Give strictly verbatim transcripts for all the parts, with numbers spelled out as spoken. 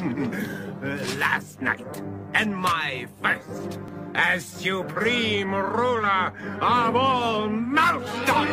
Last night, and my first, as supreme ruler of all Malston!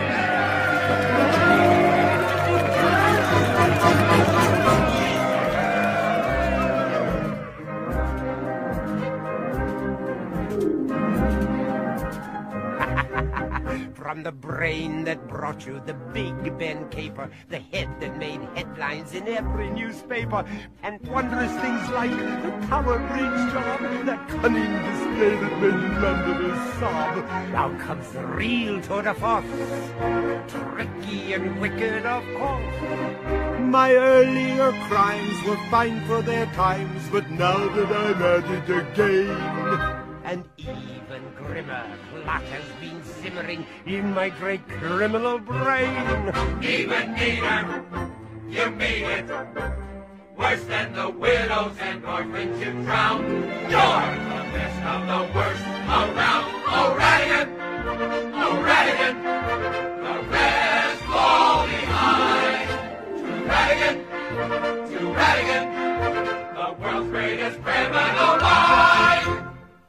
From the brain that brought you the Big Ben caper, the head that made headlines in every newspaper, and wondrous things like the Tower Bridge job, that cunning display that made Londoners sob. Now comes the real tour de force, tricky and wicked, of course. My earlier crimes were fine for their times, but now that I'm at it again, an even grimmer plot has been simmering in my great criminal brain. Even neater, you made it. Worse than the widows and orphans you drowned. You're the best of the worst around. O'Radigan, O'Radigan, the rest fall behind. To Radigan, to Radigan, the world's greatest criminal mind.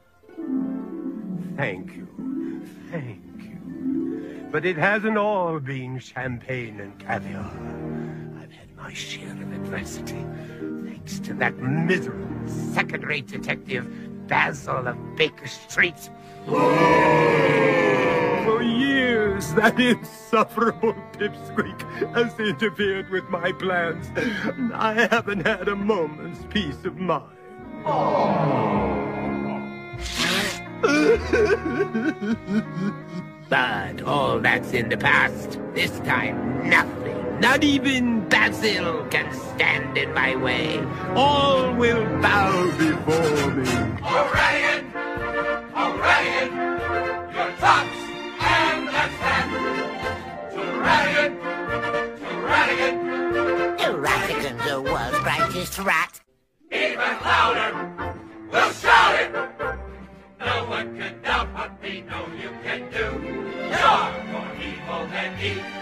Thank you, thank you. But it hasn't all been champagne and caviar. I've had my share of adversity, thanks to that miserable second-rate detective, Basil of Baker Street. For years, that insufferable pipsqueak has interfered with my plans. I haven't had a moment's peace of mind. But all that's in the past. This time, nothing, not even Basil, can stand in my way. All will bow before me. O'Radigan, O'Radigan, your tops and that's that. To Radigan, to Radigan. To Radigan, the world's greatest rat. Even louder, we'll shout it. No one can doubt what we know you can do. You're more evil than evil.